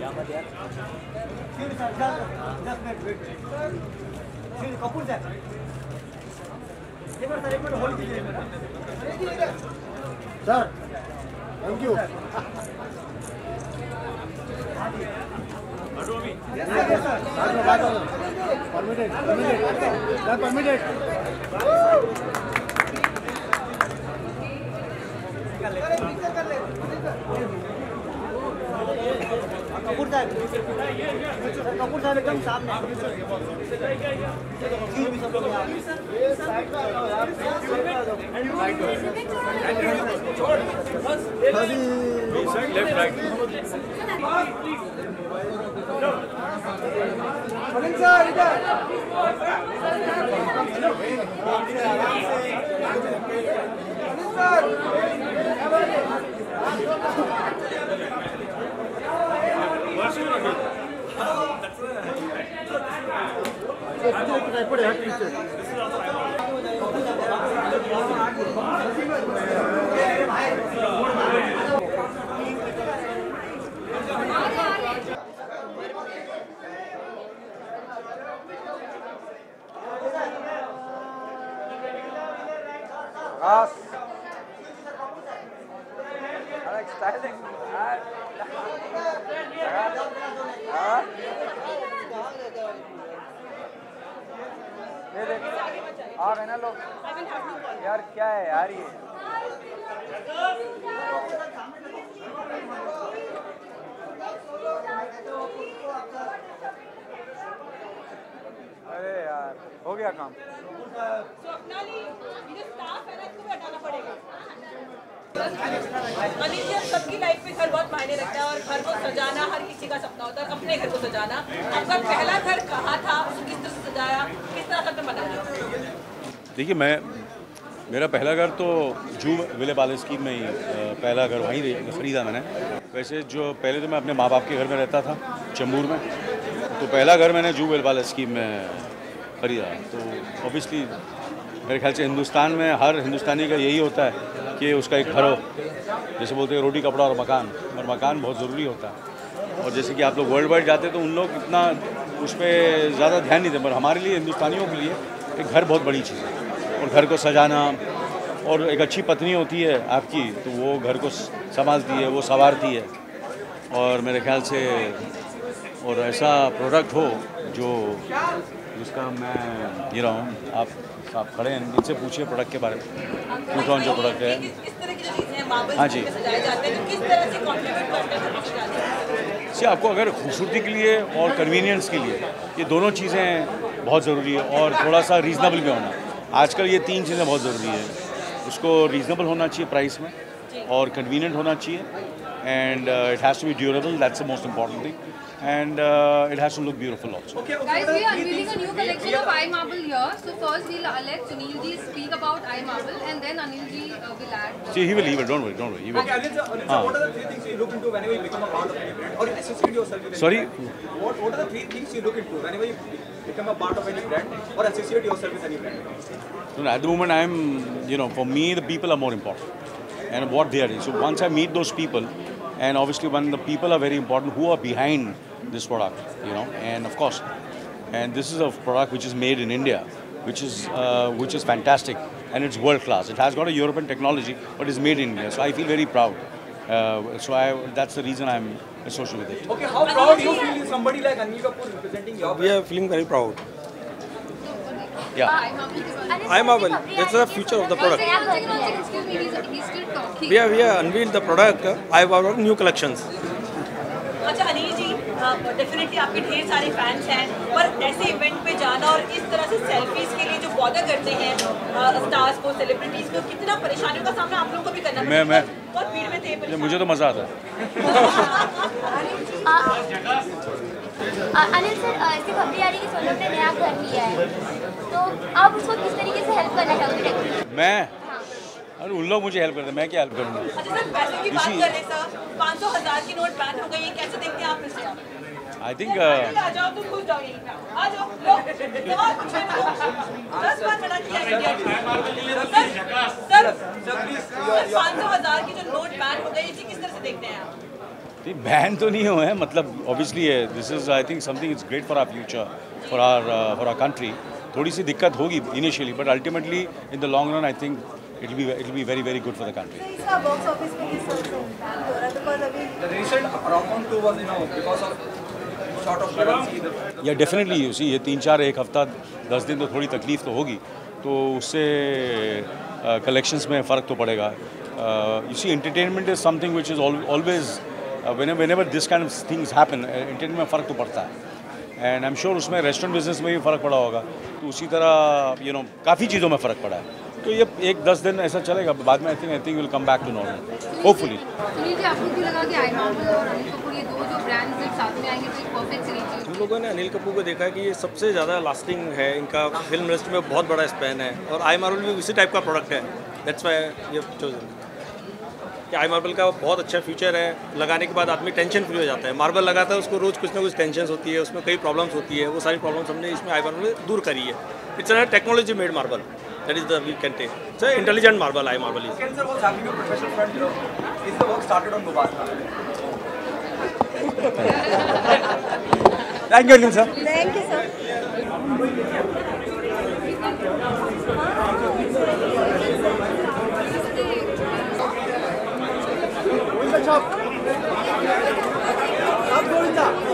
कपूर साहब एक minute hold कीजिए sir. Thank you. Permitted. Kapoor साहब एकदम सामने। लेफ्ट राइट आ गए ना लोग यार, क्या है यार ये। अरे यार हो गया काम। अनिल जी, सबकी लाइफ में घर बहुत मायने रखता है और घर को सजाना हर किसी का सपना होता है, अपने घर को सजाना। आपका पहला घर कहाँ था, किस तरह से सजाया, किस तरह से बनाया? देखिए, मेरा पहला घर तो जू विले पैलेस स्कीम में ही पहला घर वहीं ख़रीदा मैंने। वैसे जो पहले तो मैं अपने माँ बाप के घर में रहता था चंबूर में, तो पहला घर मैंने जू विले पैलेस स्कीम में ख़रीदा। तो ऑब्वियसली मेरे ख्याल से हिंदुस्तान में हर हिंदुस्तानी का यही होता है कि उसका एक घर हो। जैसे बोलते हैं रोटी कपड़ा और मकान बहुत ज़रूरी होता है। और जैसे कि आप लोग वर्ल्ड वाइड जाते हैं तो उन लोग इतना उस पर ज़्यादा ध्यान नहीं देते, पर हमारे लिए हिंदुस्तानियों के लिए एक घर बहुत बड़ी चीज़ है। और घर को सजाना, और एक अच्छी पत्नी होती है आपकी तो वो घर को संभालती है, वो संवारती है। और मेरे ख्याल से और ऐसा प्रोडक्ट हो जो जिसका मैं ये रहा हूँ, आप खड़े हैं, इनसे पूछिए प्रोडक्ट के बारे में, कौन जो प्रोडक्ट है। हाँ जी, जी आपको अगर खूबसूरती के लिए और कन्वीनियंस के लिए ये दोनों चीज़ें बहुत ज़रूरी है, और थोड़ा सा रीज़नेबल भी होना। आजकल ये तीन चीज़ें बहुत ज़रूरी है। उसको रीज़नेबल होना चाहिए प्राइस में, और कन्वीनियंट होना चाहिए, and it has to be durable, that's the most important thing, and it has to look beautiful also. Guys, we are unveiling a new collection of iMarble here. So first we'll let Sunil ji speak about iMarble, and then Anil ji will add. See, he will. Don't worry. He will. Okay, Anil sir, what are the three things you look into whenever you become a part of any brand or you associate yourself with any Sorry? brand? What are the three things you look into whenever you become a part of any brand or associate yourself with any brand? So at the moment, for me, the people are more important, and what they are doing. So once I meet those people, and obviously when the people are very important who are behind this product, and of course, and this is a product which is made in India, which is fantastic, and it's world class. It has got a European technology, but it's made in India, so I feel very proud. That's the reason I'm associated with it. Okay, how proud you feel is somebody like Anil Kapoor representing your brand? We are feeling very proud. Yeah. iMarble, it's the future of the product. Excuse me, he's still talking. We have unveiled the product, iMarble new collections. अच्छा Anil ji, definitely आपके ढेर सारे fans हैं, पर ऐसे event पे जाना और इस तरह से सेल्फीज के लिए जो बॉदर करते हैं स्टार्स को, सेलिब्रिटीज को, कितना परेशानियों का सामना आप लोगों को भी करना पड़ता है? बहुत भीड़ में थे। मुझे तो मज़ा आता है। अनिल सर, ऐसी खबरें आ रही है कि सोनम ने नया घर लिया है, तो आप उसको किस तरीके से हेल्प करना चाहोगे? मैं अरे उन लोग मुझे हेल्प करते हैं, मैं क्या हेल्प करूँगा? अच्छा सर, पैसे की बात करें सर, 500,000 की नोट बैन हो गई है, कैसे देखते हैं आप इसे? आई थिंक आ जाओ, तुम खुश जाओ यहीं पे, आ जाओ, लो, बहुत कुछ है, 10 बार मना किया इंडिया सर 500,000 की जो नोट बैन हो गई, इसे किस तरह से देखते हैं आप? बैन तो नहीं हुए हैं, मतलब obviously this is I think something it's great for our future, for our country. थोड़ी सी दिक्कत होगी initially, but ultimately in the long run I think it will be very very good for the country. इसका box office पे किस तरह से impact हो रहा है बिकॉज अभी The recent Rockon 2 was, because of short of currency. या डेफिनेटली यू सी ये 3-4 एक हफ्ता 10 दिन तो थोड़ी तकलीफ तो होगी, तो उससे कलेक्शंस में फ़र्क तो पड़ेगा. You see entertainment is something which is always whenever this kind of things happen, entertainment में फ़र्क तो पड़ता है. एंड आई एम श्योर उसमें रेस्टोरेंट बिजनेस में भी फ़र्क पड़ा होगा, तो उसी तरह काफ़ी चीज़ों में फ़र्क पड़ा है. तो ये 1-10 दिन ऐसा चलेगा, बाद में I think will come back to normal hopefully. Sunil ji, आपको क्यों लगा कि आई मार्बल और अनिल कपूर ये दो जो ब्रांड्स एक साथ में आएंगे तो एक परफेक्ट सिनेरियो? हम लोगों ने अनिल कपूर को देखा कि ये सबसे ज़्यादा लास्टिंग है, इनका फिल्म इंडस्ट्री में बहुत बड़ा स्पैन है, और आई मार्बल भी उसी टाइप का प्रोडक्ट है. दैट्स व्हाई ये चोजन. आई मार्बल का बहुत अच्छा फ्यूचर है. लगाने के बाद आदमी टेंशन फ्री हो जाता है. मार्बल लगाता है उसको रोज़ कुछ ना कुछ टेंशन होती है, उसमें कई प्रॉब्लम्स होती है. वो सारी प्रॉब्लम्स हमने इसमें आई मार्बल में दूर करी है. It's a technology made marble. That is the we can take. It's an intelligent marble. I marble is. Sir was having a professional front. Is the work started on Mubasa? Thank you Anil sir. Thank you sir. Up, go in